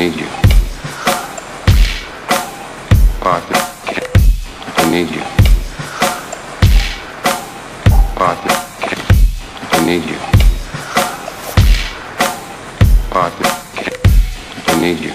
need you. Partner, I need you. Partner, I need you. Partner, I need you.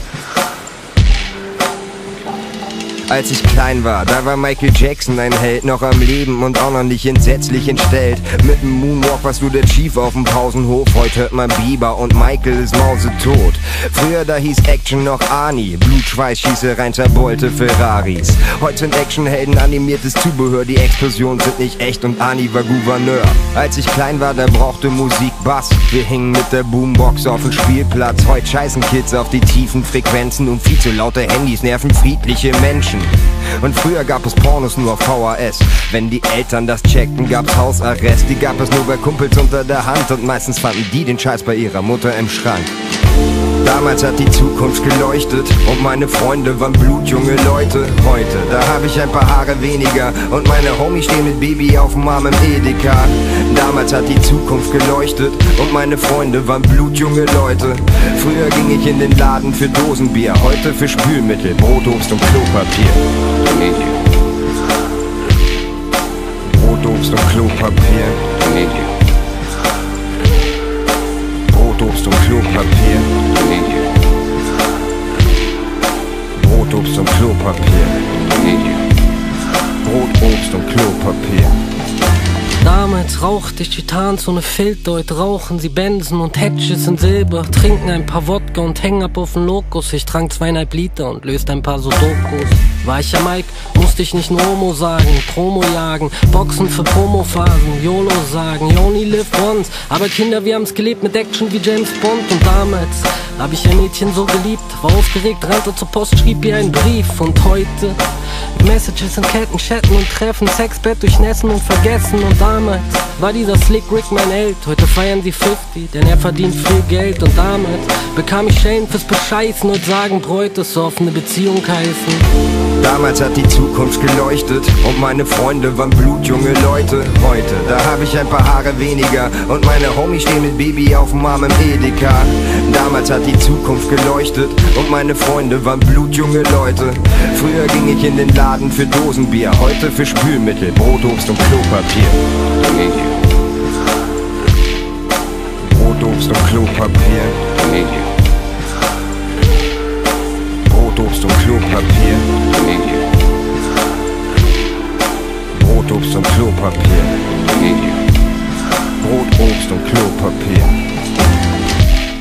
Als ich klein war, da war Michael Jackson ein Held, noch am Leben und auch noch nicht entsetzlich entstellt. Mit dem Moonwalk warst du der Chief auf dem Pausenhof, heute hört man Bieber und Michael ist mausetot. Früher da hieß Action noch Arnie, Blutschweiß, Schießereien, zerbeute Ferraris. Heute sind Actionhelden animiertes Zubehör, die Explosionen sind nicht echt und Arnie war Gouverneur. Als ich klein war, da brauchte Musik Bass, wir hingen mit der Boombox auf dem Spielplatz. Heute scheißen Kids auf die tiefen Frequenzen und viel zu laute Handys nerven friedliche Menschen. Und früher gab es Pornos nur auf VHS. Wenn die Eltern das checkten, gab's Hausarrest. Die gab es nur bei Kumpels unter der Hand und meistens fanden die den Scheiß bei ihrer Mutter im Schrank. Damals hat die Zukunft geleuchtet und meine Freunde waren blutjunge Leute. Heute, da habe ich ein paar Haare weniger und meine Homies stehen mit Baby auf dem Arm im Edeka. Damals hat die Zukunft geleuchtet und meine Freunde waren blutjunge Leute. Früher ging ich in den Laden für Dosenbier, heute für Spülmittel, Brot, Obst und Klopapier. I need you. Brot, Obst und Klopapier. I need you. Brot, Obst und Klopapier. I need you. Brot, Obst und Klopapier. I need you. Brot, Obst und Klopapier. Damals rauchte ich Titans ohne Filter, heute rauchen sie Benzen und Hedges in Silber. Trinken ein paar Wodka und hängen ab auf den Lokus. Ich trank 2,5 Liter und löst ein paar Sudokus. War ich ja Mike, musste ich nicht nur Homo sagen, Promo jagen, Boxen für Promophasen, YOLO sagen, you only live once. Aber Kinder, wir haben's gelebt mit Action wie James Bond. Und damals hab ich ein Mädchen so geliebt, war aufgeregt, rannte zur Post, schrieb ihr einen Brief. Und heute Messages in Ketten, chatten und treffen, Sexbett durchnässen und vergessen. Und damals war dieser Slick Rick mein Held, heute feiern sie 50, denn er verdient viel Geld. Und damals bekam ich Shane fürs Bescheißen und sagen, Bräut, es soll offene Beziehung heißen. Damals hat die Zukunft geleuchtet und meine Freunde waren blutjunge Leute. Heute, da habe ich ein paar Haare weniger und meine Homies stehen mit Baby auf dem Arm im Edeka. Damals hat die Zukunft geleuchtet und meine Freunde waren blutjunge Leute. Früher ging ich in den Laden für Dosenbier, heute für Spülmittel, Brot, Obst und Klopapier. I need you. Brot, Obst und Klopapier. I need you. Brot, Obst und Klopapier. I need you. Brot, Obst und Klopapier. I need you. Brot, Obst und Klopapier.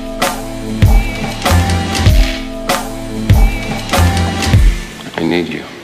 I need you.